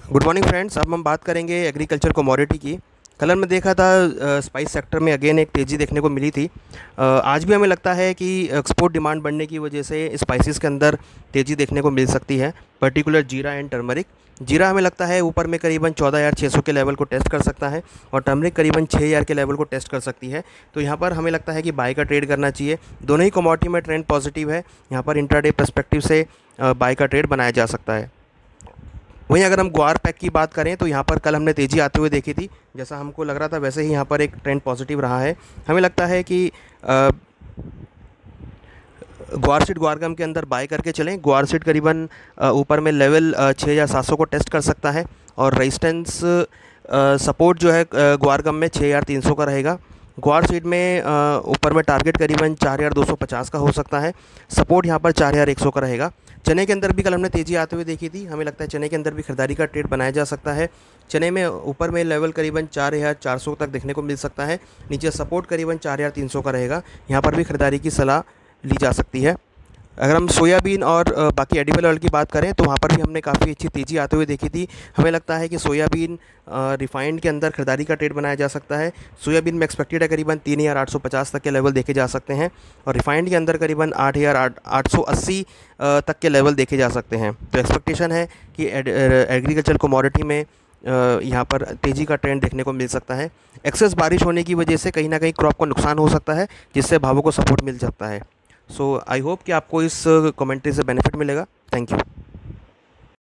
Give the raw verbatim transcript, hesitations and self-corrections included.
Good morning friends. अब हम बात करेंगे एग्रीकल्चर कमोडिटी की। कल हमने देखा था स्पाइस सेक्टर में अगेन एक तेज़ी देखने को मिली थी। अ, आज भी हमें लगता है कि एक्सपोर्ट डिमांड बढ़ने की वजह से स्पाइसेस के अंदर तेज़ी देखने को मिल सकती है, पर्टिकुलर जीरा एंड टर्मरिक। जीरा हमें लगता है ऊपर में करीबन चौदह हज़ार छः सौ के लेवल को टेस्ट कर सकता है और टर्मरिक करीबन छः हज़ार के लेवल को टेस्ट कर सकती है। तो यहाँ पर हमें लगता है कि बाय का ट्रेड करना चाहिए। दोनों ही कमोडिटी में ट्रेंड पॉजिटिव है। यहाँ पर इंट्राडे पर्सपेक्टिव से बाय का ट्रेड बनाया जा सकता है। वहीं अगर हम ग्वार पैक की बात करें तो यहाँ पर कल हमने तेज़ी आते हुए देखी थी। जैसा हमको लग रहा था वैसे ही यहाँ पर एक ट्रेंड पॉजिटिव रहा है। हमें लगता है कि अ, ग्वार सीड ग्वारगम के अंदर बाय करके चलें। ग्वार सीड करीबन अ, ऊपर में लेवल छः हज़ार सात सौ को टेस्ट कर सकता है और रेजिस्टेंस सपोर्ट जो है अ, ग्वारगम में छः हज़ार तीन सौ का रहेगा। ग्वार सीड में अ, ऊपर में टारगेट करीबन चार हज़ार दो सौ पचास का हो सकता है। सपोर्ट यहाँ पर चार हज़ार एक सौ का रहेगा। चने के अंदर भी कल हमने तेज़ी आते हुए देखी थी। हमें लगता है चने के अंदर भी खरीदारी का ट्रेड बनाया जा सकता है। चने में ऊपर में लेवल करीबन चार हज़ार चार सौ तक देखने को मिल सकता है। नीचे सपोर्ट करीबन चार हज़ार तीन सौ का रहेगा। यहाँ पर भी खरीदारी की सलाह ली जा सकती है। अगर हम सोयाबीन और अ, बाकी एडिबल ऑयल की बात करें तो वहाँ पर भी हमने काफ़ी अच्छी तेज़ी आते हुए देखी थी। हमें लगता है कि सोयाबीन रिफाइंड के अंदर खरीदारी का ट्रेड बनाया जा सकता है। सोयाबीन में एक्सपेक्टेड है करीबन तीन हज़ार आठ सौ पचास तक के लेवल देखे जा सकते हैं और रिफाइंड के अंदर करीबन आठ हज़ार आठ सौ अस्सी तक के लेवल देखे जा सकते हैं। तो एक्सपेक्टेशन है कि एग्रीकल्चर कमोडिटी में अ, यहाँ पर तेज़ी का ट्रेंड देखने को मिल सकता है। एक्सेस बारिश होने की वजह से कहीं ना कहीं क्रॉप को नुकसान हो सकता है, जिससे भावों को सपोर्ट मिल सकता है। सो आई होप कि आपको इस कमेंट्री से बेनिफिट मिलेगा। Thank you.